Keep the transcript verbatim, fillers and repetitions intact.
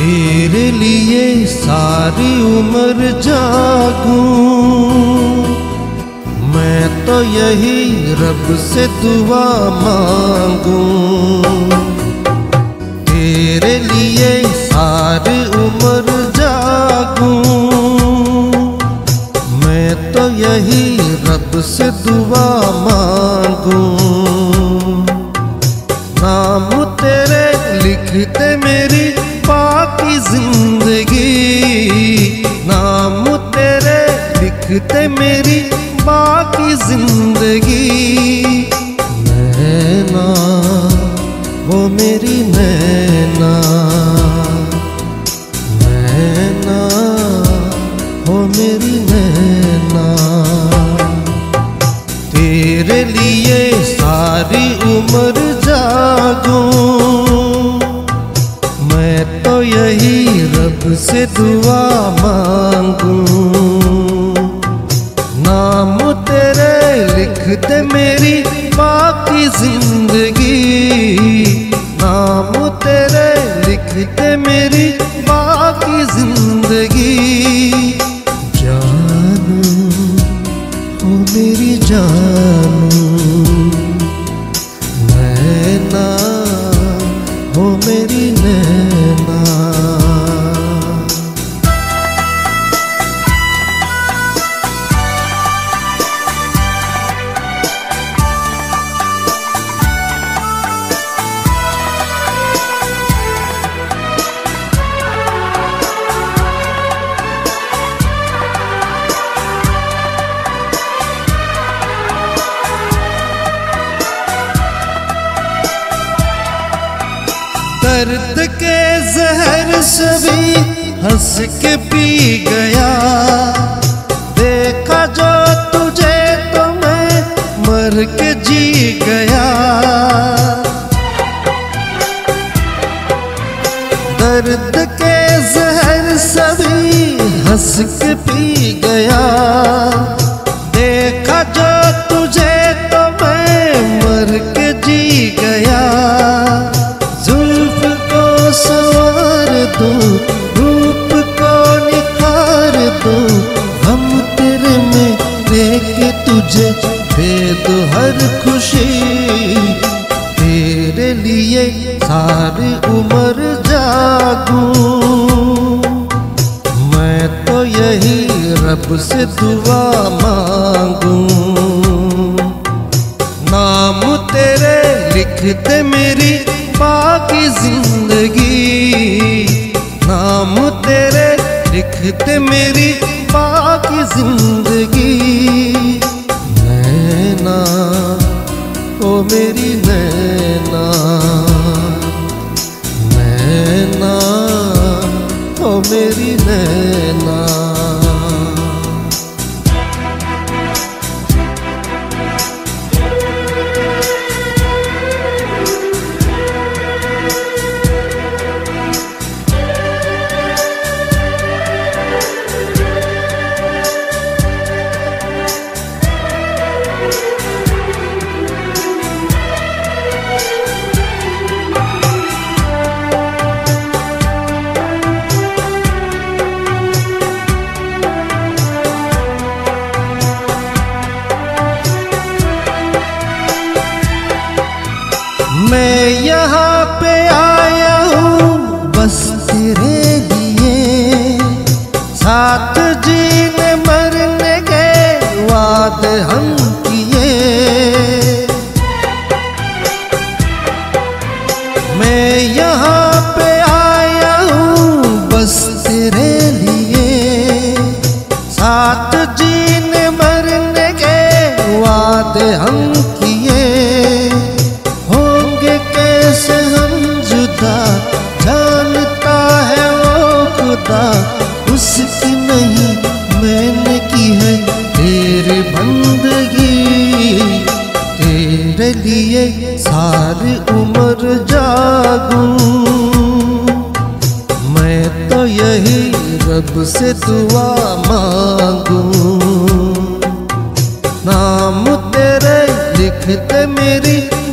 तेरे लिए सारी उम्र जागूं, मैं तो यही रब से दुआ मांगूं। तेरे लिए सारी उम्र जागूं, मैं तो यही रब से दुआ मांगूं। नाम तेरे लिखते मेरी बाकी जिंदगी, नाम तेरे लिखते मेरी बाकी जिंदगी। नैना वो मेरी नैना, नैना वो मेरी नैना। तेरे लिए सारी उम्र जागूं, मैं तो यही रब से दुआ मांगूं। नाम तेरे लिखते मेरी बाकी जिंदगी, नाम तेरे लिखते मेरी बाकी जिंदगी। जानू ओ मेरी जानू, नैना ओ मेरी नैना। दर्द के जहर सभी हंस के पी गया, देखा जो तुझे तो मैं मर के जी गया। दर्द के जहर सभी हंस के पी गया, देखा जो तुझे तो मैं मर के जी गया। सवार दो रूप को निखार दो, हम तेरे में लेके तुझे दे दो हर खुशी। तेरे लिए सारी उम्र जागूं, मैं तो यही रब से दुआ मांगूं। नाम तेरे लिखते मेरी बाकी जिंदगी, नाम तेरे लिखते मेरी बाकी जिंदगी। नैना ओ मेरी नैना, नैना ओ मेरी नैना। मैं यहाँ पे आया हूँ बस तेरे लिए, साथ जीने मरने के वादे हम किए। मैं यहाँ पे आया हूँ बस तेरे लिए, साथ जीने मरने के वादे हम किए। कैसे हम जुदा, जानता है वो खुदा, उसकी नहीं मैंने की है तेरी बंदगी। तेरे लिए सारी उम्र जागूं, मैं तो यही रब से दुआ मांगूं। नाम तेरे लिखते मेरी